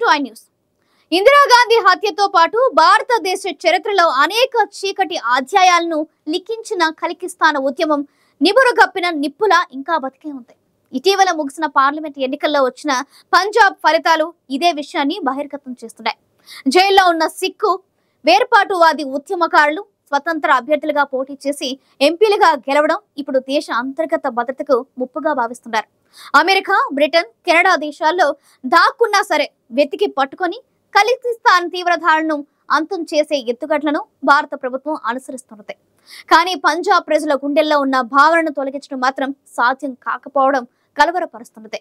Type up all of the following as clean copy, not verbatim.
To I news. Indira Gandhi హత్యతో పాటు భారతదేశ చరిత్రలో అనేక చీకటి అధ్యాయాలను లిఖించిన ఖలికిస్తాన్ ఉద్యమం నిబురుగప్పిన నిప్పులా ఇంకా బతికే ఉంది. ఇటీవల ముగిసిన పార్లమెంట్ ఎన్నికల్లో వచ్చిన పంజాబ్ ఫలితాలు ఇదే విషయాన్ని బహిర్గతం చేస్తున్నాయి. జైల్లో ఉన్న సిక్కు వేర్పాటువాది ఉద్యమకారులు స్వతంత్ర అభ్యర్థులుగా పోటీ చేసి ఎంపీలుగా గెలవడం ఇప్పుడు దేశ అంతర్గత భద్రతకు ముప్పుగా భావిస్తున్నారు. అమెరికా, బ్రిటన్, కెనడా దేశాల్లో దాక్కున్నా సరే వెతికి పట్టుకొని ఖలిస్తాన్ తీవ్రధారణను అంతం చేసే ఎత్తుగడలను భారత ప్రభుత్వం అనుసరిస్తున్నది. కానీ పంజాబ్ ప్రజల గుండెల్లో ఉన్న భావనను తొలగించడం మాత్రం సాధ్యం కాకపోవడం కలవరపరుస్తున్నది.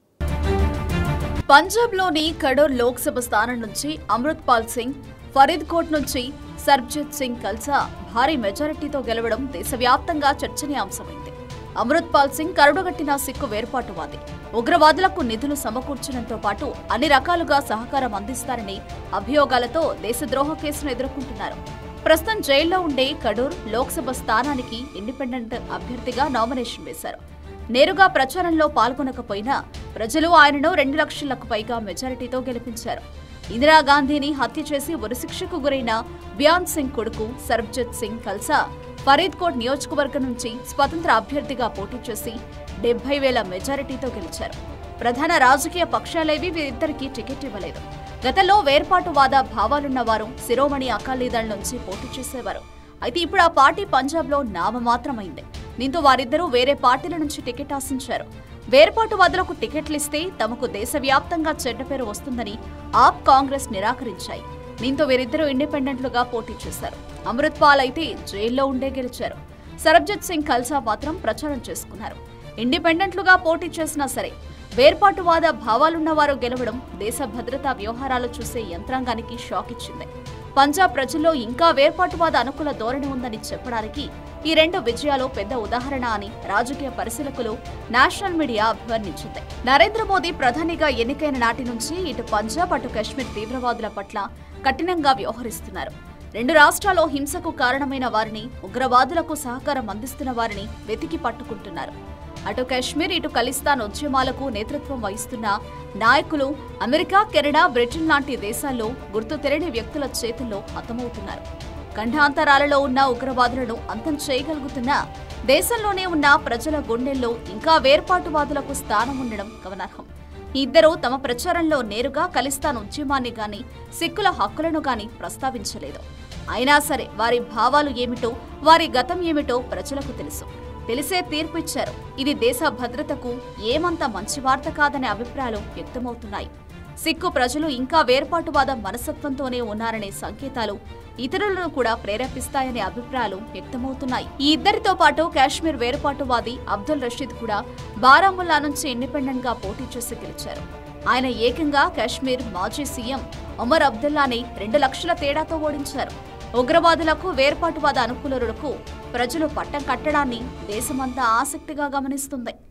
పంజాబ్ లోని కడోర్ లోక్సభ స్థానం నుంచి అమృత్ పాల్ సింగ్, ఫరీద్కోట్ నుంచి సర్బ్జిత్ సింగ్ కల్సా భారీ మెజారిటీతో గెలవడం దేశవ్యాప్తంగా చర్చనీయాంశమైంది. అమృత్ పాల్ సింగ్ కరుడుగట్టిన సిక్కు వేర్పాటువాది. ఉగ్రవాదులకు నిధులు సమకూర్చడంతో పాటు అన్ని రకాలుగా సహకారం అందిస్తారని అభియోగాలతో దేశద్రోహ కేసును ఎదుర్కొంటున్నారు. ప్రస్తుతం జైల్లో ఉండే కడూర్ లోక్సభ స్థానానికి ఇండిపెండెంట్ అభ్యర్థిగా నామినేషన్ వేశారు. నేరుగా ప్రచారంలో పాల్గొనకపోయినా ప్రజలు ఆయనను 2 లక్షలకు పైగా మెజారిటీతో గెలిపించారు. ఇందిరాగాంధీని హత్య చేసి ఉరిశిక్షకు గురైన బియాన్ సింగ్ కొడుకు సర్బ్జిత్ సింగ్ కల్సా ఫరీద్కోట్ నియోజకవర్గం నుంచి స్వతంత్ర అభ్యర్థిగా పోటీ చేసి 70,000 మెజారిటీతో గెలిచారు. ప్రధాన రాజకీయ పక్షాలేవి వీరిద్దరికీ టికెట్ ఇవ్వలేదు. గతంలో వేర్పాటువాద భావాలున్న వారు శిరోమణి అకాలీదళ్ నుంచి పోటీ చేసేవారు. అయితే ఇప్పుడు ఆ పార్టీ పంజాబ్లో నామమాత్రమైంది. దీంతో వారిద్దరూ వేరే పార్టీల నుంచి టికెట్ ఆశించారు. వేర్పాటువాదులకు టికెట్లిస్తే తమకు దేశవ్యాప్తంగా చెడ్డ పేరు వస్తుందని ఆప్, కాంగ్రెస్ నిరాకరించాయి. దీంతో వీరిద్దరూ ఇండిపెండెంట్లుగా పోటీ చేశారు. అమృత్ పాల్ అయితే జైల్లో ఉండే గెలిచారు. సర్బ్జిత్ సింగ్ కల్సా మాత్రం ప్రచారం చేసుకున్నారు. ఇండిపెండెంట్లుగా పోటీ చేసినా సరే వేర్పాటువాద భావాలున్న వారు గెలవడం దేశ భద్రతా వ్యవహారాలు చూసే యంత్రాంగానికి షాక్ ఇచ్చింది. పంజాబ్ ప్రజల్లో ఇంకా వేర్పాటువాద అనుకూల ధోరణి ఉందని చెప్పడానికి ఈ 2 విజయాలు పెద్ద ఉదాహరణ అని రాజకీయ పరిశీలకులు, నేషనల్ మీడియా అభివర్ణించింది. నరేంద్ర మోదీ ప్రధానిగా ఎన్నికైన నాటి నుంచి ఇటు పంజాబ్, అటు కశ్మీర్ తీవ్రవాదుల పట్ల కఠినంగా వ్యవహరిస్తున్నారు. 2 రాష్ట్రాల్లో హింసకు కారణమైన వారిని, ఉగ్రవాదులకు సహకారం అందిస్తున్న వారిని వెతికి పట్టుకుంటున్నారు. అటు కశ్మీర్, ఇటు ఖలిస్తాన్ ఉద్యమాలకు నేతృత్వం వహిస్తున్న నాయకులు అమెరికా, కెనడా, బ్రిటన్ లాంటి దేశాల్లో గుర్తు తెలియని వ్యక్తుల చేతుల్లో హతమవుతున్నారు. ఖండాంతరాలలో ఉన్న ఉగ్రవాదులను అంతం చేయగలుగుతున్న దేశంలోనే ఉన్న ప్రజల గుండెల్లో ఇంకా వేర్పాటువాదులకు స్థానం ఉండడం గమనార్హం. ఈ ఇద్దరూ తమ ప్రచారంలో నేరుగా ఖలిస్తాన్ ఉద్యమాన్ని గాని, సిక్కుల హక్కులను గాని ప్రస్తావించలేదు. అయినా సరే వారి భావాలు ఏమిటో, వారి గతం ఏమిటో ప్రజలకు తెలుసు. తెలిసే తీర్పు ఇచ్చారు. ఇది దేశ భద్రతకు ఏమంత మంచి వార్త కాదనే అభిప్రాయాలు వ్యక్తమవుతున్నాయి. సిక్కు ప్రజలు ఇంకా వేర్పాటువాద మనస్తత్వంతోనే ఉన్నారనే సంకేతాలు ఇతరులను కూడా ప్రేరేపిస్తాయనే అభిప్రాయాలు వ్యక్తమవుతున్నాయి. ఈ ఇద్దరితో పాటు కాశ్మీర్ వేర్పాటువాది అబ్దుల్ రషీద్ కూడా బారాముల్లా నుంచి ఇండిపెండెంట్ గా పోటీ చేసి గెలిచారు. ఆయన ఏకంగా కాశ్మీర్ మాజీ సీఎం ఒమర్ అబ్దుల్లాని 2 లక్షల తేడాతో ఓడించారు. ఉగ్రవాదులకు, వేర్పాటువాద అనుకూలులకు ప్రజలు పట్టం కట్టడాన్ని దేశమంతా ఆసక్తిగా గమనిస్తుంది.